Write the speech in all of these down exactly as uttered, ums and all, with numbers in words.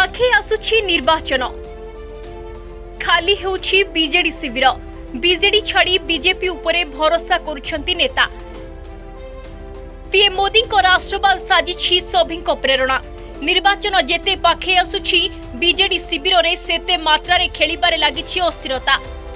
पाखे आसुछि निर्वाचन खाली हेउछि बीजेडी शिविर बीजेडी छाड़ी बीजेपी उपरे भरोसा करुछंती नेता पीएम मोदी को राष्ट्रवाद साजिछि सभी प्रेरणा निर्वाचन जेते पाखे आसुछि बीजेडी शिविर रे सेते मात्रा रे खेलिबारे लागिछि अस्थिरता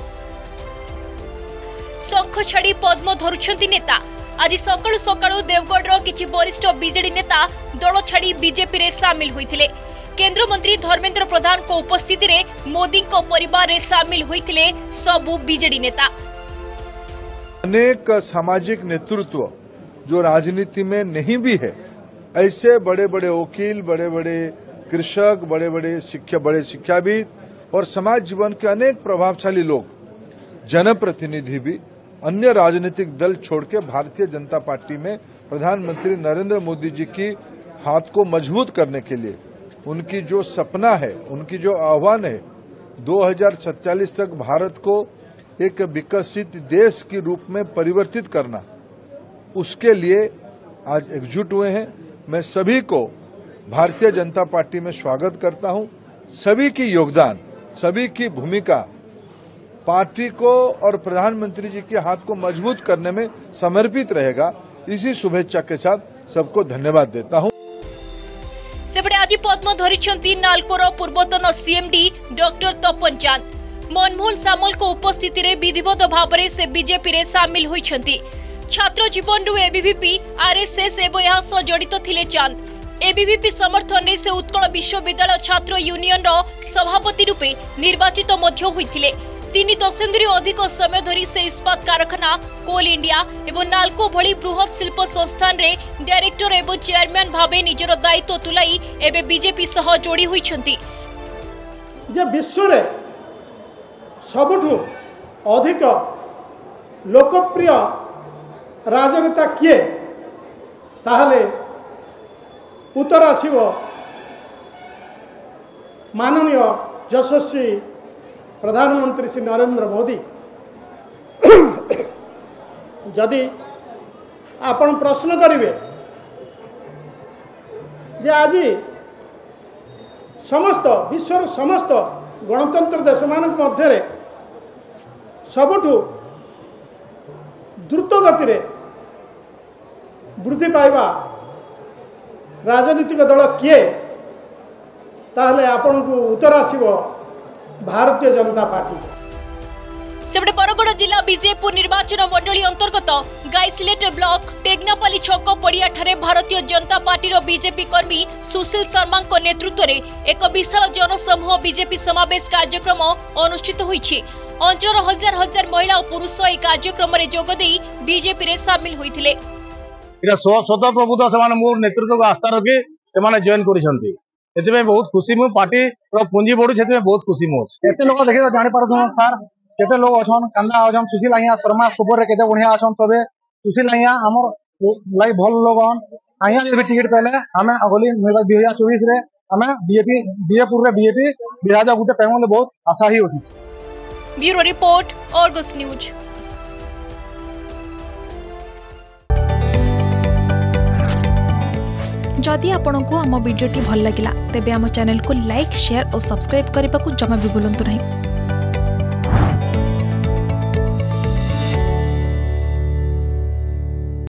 शंख छाड़ी पद्म धरुछंती नेता आज सकाळु सकाळु देवगढ़ किछि वरिष्ठ बीजेडी नेता दल छाड़ी बीजेपी रे शामिल होइथिले। केंद्र मंत्री धर्मेंद्र प्रधान को उपस्थिति रे मोदी को परिवार रे शामिल होइथिले सबु बीजेडी नेता। अनेक सामाजिक नेतृत्व जो राजनीति में नहीं भी है, ऐसे बड़े बड़े वकील, बड़े बड़े कृषक, बड़े बड़े शिक्षा बड़े शिक्षाविद और समाज जीवन के अनेक प्रभावशाली लोग, जनप्रतिनिधि भी अन्य राजनीतिक दल छोड़ के भारतीय जनता पार्टी में प्रधानमंत्री नरेंद्र मोदी जी की हाथ को मजबूत करने के लिए उनकी जो सपना है, उनकी जो आह्वान है दो हज़ार सैंतालीस तक भारत को एक विकसित देश के रूप में परिवर्तित करना, उसके लिए आज एकजुट हुए हैं। मैं सभी को भारतीय जनता पार्टी में स्वागत करता हूं। सभी की योगदान, सभी की भूमिका पार्टी को और प्रधानमंत्री जी के हाथ को मजबूत करने में समर्पित रहेगा। इसी शुभेच्छा के साथ सबको धन्यवाद देता हूं। सेबडे आज पद्म धरिछंती नालकोर पूर्वतन सीएमडी डॉक्टर तपन चांद। मनमोहन सामल को उपस्थिति रे विधिवत भाव रे से बीजेपी रे शामिल होइछंती। छात्र जीवन रु एबीवीपी आरएसएस एवं यहा सह जड़ित थिले चांद। एबीवीपी समर्थन रे से उत्कल विश्वविद्यालय छात्र यूनियन रो सभापति रूपे निर्वाचित मध्य होइथिले। तीन दशंधि अधिक समय धरी से इस्पात कारखाना, कोल इंडिया एवं नाल्को भली बृहत शिल्प संस्थान रे डायरेक्टर एवं चेयरमैन भावे निजर दायित्व तुलाई एबे बीजेपी सह जोड़ी होइछंती। जे विश्व रे सबुठु अधिक लोकप्रिय राजनेता किए ताहले उत्तर आसीबो माननीय यशस्वी प्रधानमंत्री श्री नरेंद्र मोदी। जदि आपण प्रश्न करिवे जे आज समस्त विश्वर समस्त गणतंत्र देश मानक मध्य सबुठु द्रुत गति रे वृद्धि पाइबा राजनीतिक दल किए ताहले आपण को उत्तर आसीबो भारतीय जनता पार्टी। सेबडे बरगड़ जिला बीजेपुर निर्वाचन मंडली अंतर्गत गाइसिलेट ब्लॉक टेग्नापाली छक पड़िया ठारे भारतीय जनता पार्टी रो बीजेपी कर्मी सुशील शर्मा को नेतृत्व रे एक विशाल जनसमूह बीजेपी समावेश कार्यक्रम अनुष्ठित होईछि। अंचल हजार हजार महिला और पुरुष ए कार्यक्रम रे जोग देई बीजेपी रे शामिल होइथिले। इरा स्वतः प्रबुद्ध समान मोर नेतृत्व को आस्था रखी से माने जॉइन करिसंती। एते बहुत खुशी मु पार्टी रो पूंजी बढु छेते बहुत खुशी मु एते लोग देखे जानि पारथु सर केते लोग अछन कांदा अछन सुशील आइया शर्मा सुपर रे केते बढ़िया अछन सबे सुशील आइया हमर लाई भल लोगन आइया जे भी टिकट पहले हमें अगली दो हज़ार चौबीस रे हमें बीजेपी बीजेपुर रे बीजेपी विराजा गुटे पेमले बहुत आशा ही उठी। Bureau report Argus news. जदि आपंक आम भिडी भल लगा तेब आम चैनल को लाइक, शेयर और सब्सक्राइब करने को जमा भी भूलु नहीं।